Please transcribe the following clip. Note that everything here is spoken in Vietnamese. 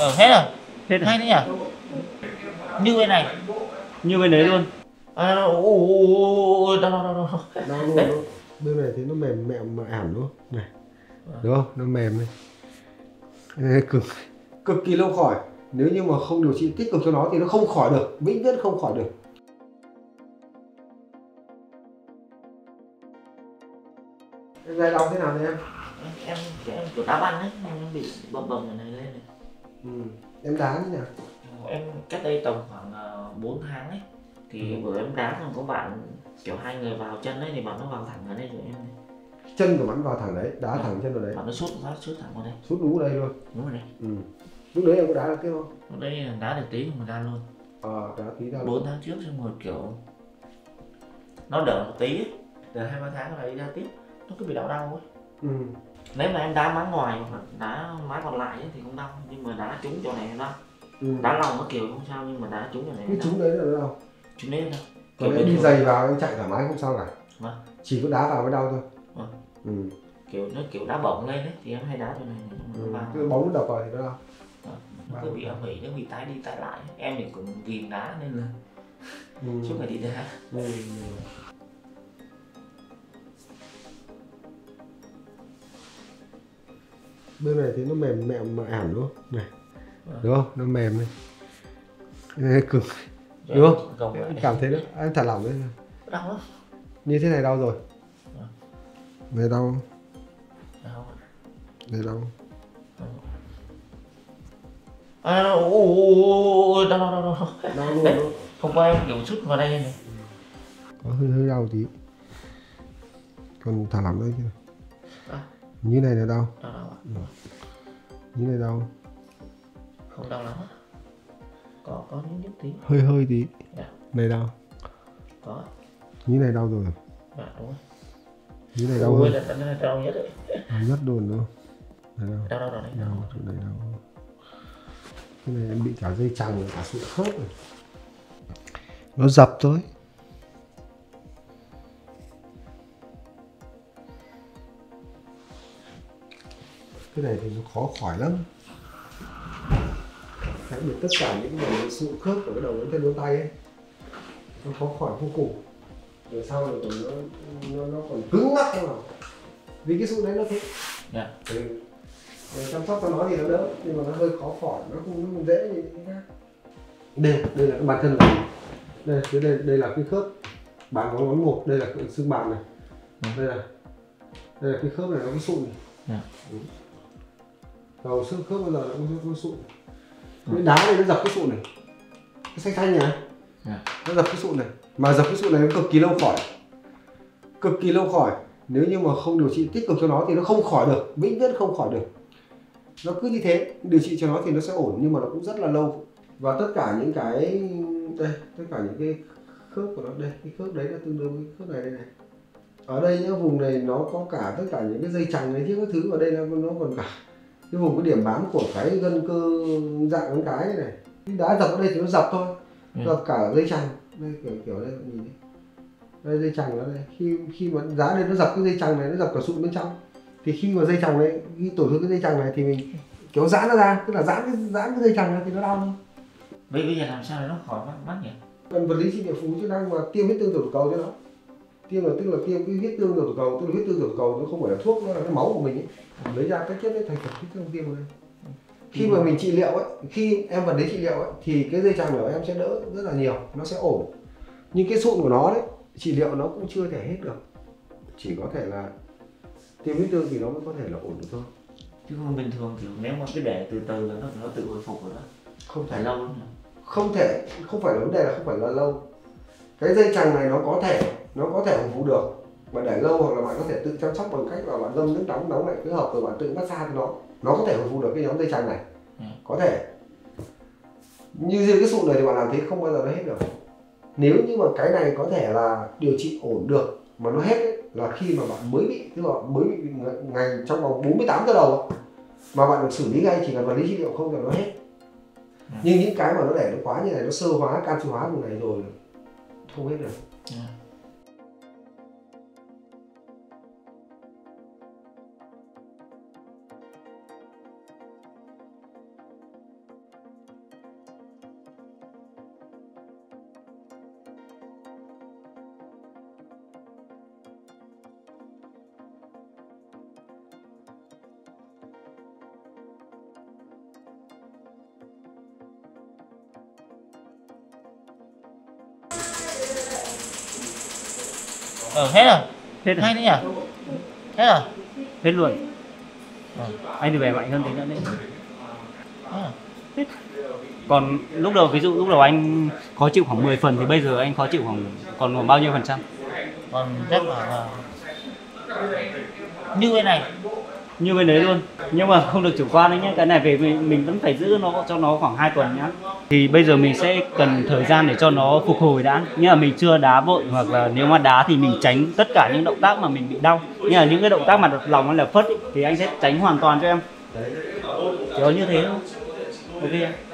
Hết rồi. Hết rồi. Hay đấy nhỉ. Như bên này. Như bên đấy luôn. Đâu luôn đó. Bên này thì nó mềm mẹm mà ảm đúng không? Này. Đúng không? Nó mềm này. Đây, cực kỳ lâu khỏi. Nếu như mà không điều trị tích cực cho nó thì nó không khỏi được, vĩnh viễn không khỏi được. Em đây đau thế nào đấy em? Em kiểu đá banh ấy, em bị bầm bầm này lên này. Em đá như nào? Em cách đây tầm khoảng 4 tháng ấy thì bữa em đá còn có bạn kiểu hai người vào chân ấy thì bạn nó vào thẳng ở đây rồi em này. Chân của bạn vào thẳng đấy, đá thẳng chân vào đấy. Bạn nó sút thẳng vào đây. Sút đúng ở đây luôn. Đúng rồi đây. Lúc đấy em có đá được tiếp không? Lúc đấy đá được tí mà ra luôn. Đá tí ra. 4 tháng trước xong rồi kiểu nó đỡ một tí ấy. Từ 2-3 tháng lại đi ra tiếp nó cứ bị đau ấy. Nếu mà em đá má ngoài hoặc đá má còn lại ấy, thì không đau, nhưng mà đá trúng chỗ này nó đau. Đá lòng nó kiểu không sao, nhưng mà đá trúng chỗ này cái trúng đấy là đau. Trúng đấy đâu. Còn em đi giày vào em chạy thoải mái không sao cả. Vâng. Chỉ có đá vào mới đau thôi. Kiểu nó kiểu đá bổng lên ấy thì em hay đá chỗ này. Cái bóng nó đập vào thì nó đau. Nó cứ bị hủy, nó bị tái đi tái lại. Em thì cũng ghiền đá nên là suốt ngày đi đá. Bên này thì nó mềm mẹm mà ảm đúng không? Này. Đúng không? Nó mềm này. Đây cực. Đúng không? Em cảm thấy đó, em thả lỏng đấy. Đau lắm. Như thế này đau rồi. Này đau. Đau. Này đau. Đau luôn. Hôm qua em kiểu sút vào đây này. Có hơi đau tí. Còn thả lỏng đây chưa? Như này là đau. Đau. Như này đau. Không đau lắm. Có những tí. Hơi tí. Dạ. Này đau. Có. Như này đau rồi. Dạ đúng rồi. Như này đau hơn. Là đau nhất đấy. Đau nhất luôn đúng không? Này đau. Đau đấy. Đau, chỗ này đau. Cái này em bị cả dây chằng, cả sụn khớp rồi. Nó dập thôi. Cái này thì nó khó khỏi lắm. Đặc biệt tất cả những cái sụn khớp ở cái đầu ngón chân ngón tay ấy, nó khó khỏi vô cùng. Rồi sau này còn nó còn cứng ngắc thế nào. Vì cái sụn đấy nó thế. Dạ. Chăm sóc cho nó thì nó đỡ, nhưng mà nó hơi khó khỏi, nó không dễ như cái khác. Đây là cái bàn chân này. Đây là cái khớp bàn ngón một, đây là cái xương bàn này. Đây là cái khớp này, nó có sụn này. Đầu xương khớp bây giờ nó có sụn. Cái đá này nó dập cái sụn này, cái xanh xanh này, nó dập cái sụn này. Mà dập cái sụn này nó cực kỳ lâu khỏi, cực kỳ lâu khỏi. Nếu như mà không điều trị tích cực cho nó thì nó không khỏi được, vĩnh viễn không khỏi được. Nó cứ như thế, điều trị cho nó thì nó sẽ ổn, nhưng mà nó cũng rất là lâu. Và tất cả những cái đây, tất cả những cái khớp của nó đây, cái khớp đấy là tương đương với khớp này đây này. Ở đây những vùng này nó có cả tất cả những cái dây chằng này chứ các thứ, ở đây là nó còn cả cái vùng cái điểm bám của cái gân cơ dạng con cái này. Cái đá dập ở đây thì nó dập thôi, dập cả dây chằng. Đây kiểu đây nhìn đi. Đây dây chằng nó đây, khi mà giá đây nó dập cái dây chằng này, nó dập cả sụn bên trong. Thì khi mà dây chằng này, khi tổn thương cái dây chằng này thì mình kéo giãn nó ra, tức là giãn cái dây chằng này thì nó đau thôi. Bây giờ làm sao để nó khỏi mắt nhỉ? Cần vật lý trị liệu phù chức năng và tiêm huyết tương tiểu cầu cho nó. Tiêm là tức là tiêm cái huyết tương tiểu cầu, tức là huyết tương tiểu cầu nó không phải là thuốc, nó là cái máu của mình ấy. Lấy ra cái chất đấy thành phần huyết tương tiêm vào đây. Khi mà mình trị liệu ấy, khi em vật lý trị liệu ấy, thì cái dây chằng của em sẽ đỡ rất là nhiều, nó sẽ ổn. Nhưng cái sụn của nó đấy, trị liệu nó cũng chưa thể hết được. Chỉ có thể là tiêm huyết tương thì nó mới có thể là ổn được thôi. Chứ không bình thường kiểu nếu mà cứ để từ từ là nó tự hồi phục rồi đó. Không phải lâu lắm. Không thể, không phải là vấn đề là không phải là lâu. Cái dây chằng này nó có thể hồi phục được. Mà để lâu hoặc là bạn có thể tự chăm sóc bằng cách là bạn ngâm nước nóng lại phối hợp rồi bạn tự massage thì nó có thể hồi phục được cái nhóm dây chằng này. Có thể. Như riêng cái sụn này thì bạn làm thế không bao giờ nó hết được. Nếu như mà cái này có thể là điều trị ổn được mà nó hết ấy, là khi mà bạn mới bị, tức là mới bị ngày trong vòng 48 giờ đầu mà bạn được xử lý ngay, chỉ cần vật lý trị liệu không là nó hết. Nhưng những cái mà nó để nó quá như này, nó sơ hóa, canxi hóa vùng này rồi không hết được. Hết rồi. Hết rồi. Hay đấy nhỉ? Hết rồi. Hết luôn. Anh thì về mạnh hơn tí nữa đấy. Hết. Còn lúc đầu, ví dụ lúc đầu anh khó chịu khoảng 10 phần thì bây giờ anh khó chịu còn bao nhiêu phần trăm? Còn chắc là như bên này. Như bên đấy luôn. Nhưng mà không được chủ quan đấy nhé. Cái này về mình vẫn phải giữ nó cho nó khoảng 2 tuần nhá. Thì bây giờ mình sẽ cần thời gian để cho nó phục hồi đã. Nghĩa là mình chưa đá vội, hoặc là nếu mà đá thì mình tránh tất cả những động tác mà mình bị đau. Nghĩa là những cái động tác mà đặt lòng hay là phất ý, thì anh sẽ tránh hoàn toàn cho em. Chỉ có như thế thôi. Ok.